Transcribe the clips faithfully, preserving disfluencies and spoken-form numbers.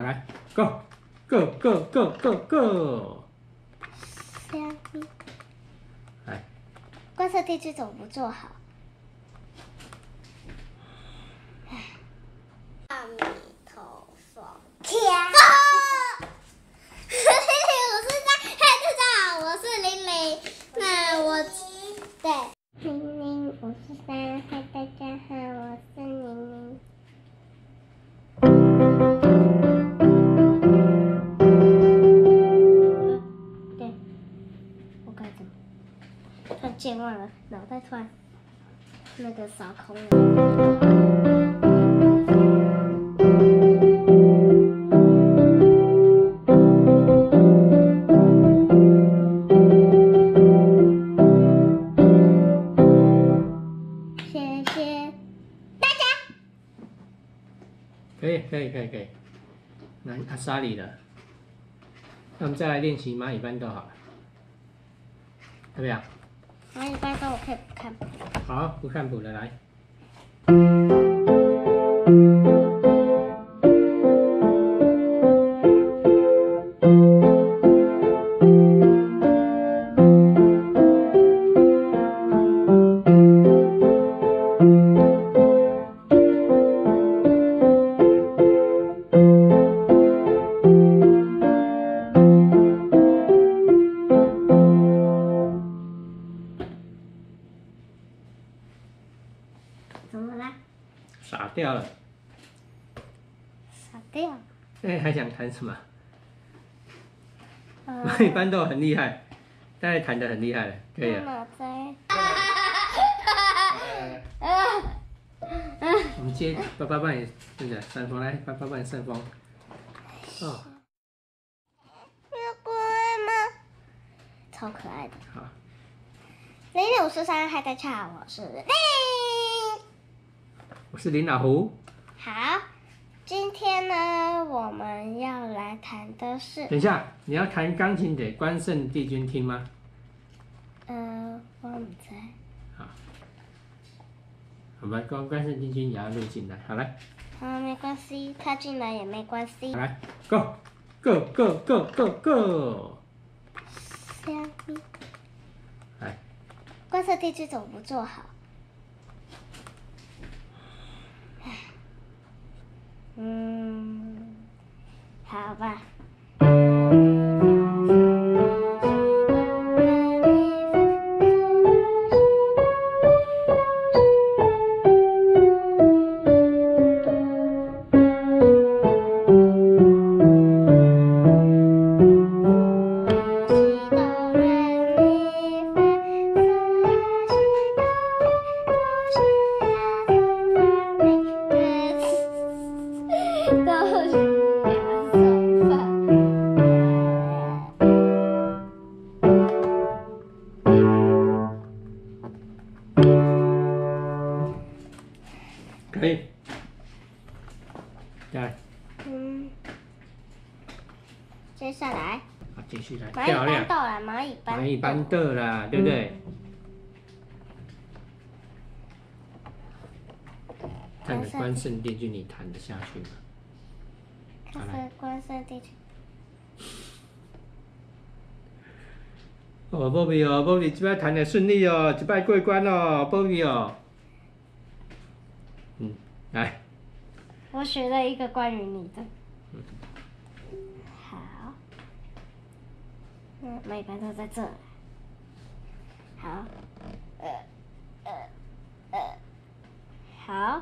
来 ，Go Go Go Go Go Go！ 虾米。 来， 观测地区怎么不做好？阿弥陀佛，天！我是在，嗨，大家好，我是玲玲。那我对，玲玲五十三，嗨，大家好，我是玲玲。对，我该怎么？突然健忘了，脑袋突然那个扫空了。 可以，可以，可以，可以。那阿莎莉了，那我们再来练习蚂蚁搬豆好了，要不要？ 蚂蚁搬豆我可以不看谱。 好，不看谱了，来。 怎么啦？ 傻掉了。 傻掉了。 哎，还想弹什么？ 呃蚂蚁搬豆很厉害，大概弹得很厉害了，可以了。 脑袋。 我们接爸爸帮你，对不对？扇风来，爸爸帮你扇风。哦， 有乖吗？超可爱的。 好。 零点五十三，嗨，大家好，我是玲。 我是林老胡。 好，今天呢，我们要来谈的是， 等一下，你要弹钢琴给关圣帝君听吗？ 呃，我不知道。 好，我们关关圣帝君也要录进来，好来。 好，没关系，他进来也没关系。 好来 ，Go Go Go Go Go Go！ 虾米。 来， 观测地区怎么不做好？嗯，好吧。 可以。来， 嗯，接下来好，继续来， 蚂蚁漂亮搬。豆啦，蚂蚁搬蚂蚁搬豆啦，对不对？看着关圣帝君，你弹得下去吗？ 看是观测地区。 哦，波比哦，波比这摆弹得顺利哦，这摆过关哦，波比哦。嗯，来。 我学了一个关于你的。 嗯、 好。嗯，蚂蚁搬豆在这。好。呃，呃，呃，好。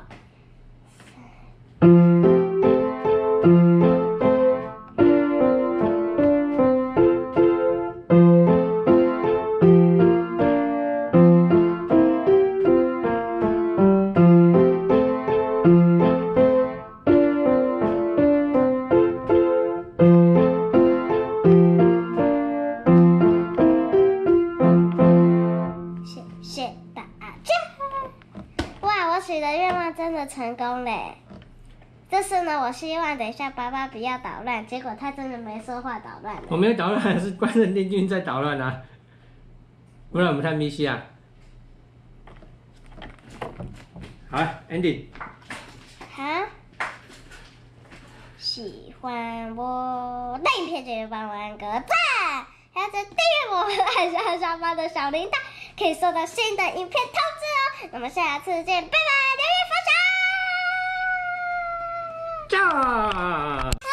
谢谢大家！哇，我许的愿望真的成功嘞！这次呢，我希望等一下爸爸不要捣乱，结果他真的没说话捣乱了。 我没有捣乱，是关圣帝君在捣乱啊！不然我们看密西啊。好 ，Andy。 好。 喜欢我的影片，记得帮我按个赞，还要再订阅我们，按下上方的小铃铛，可以收到新的影片通知哦。那么下次见，拜拜，留言分享。 炸！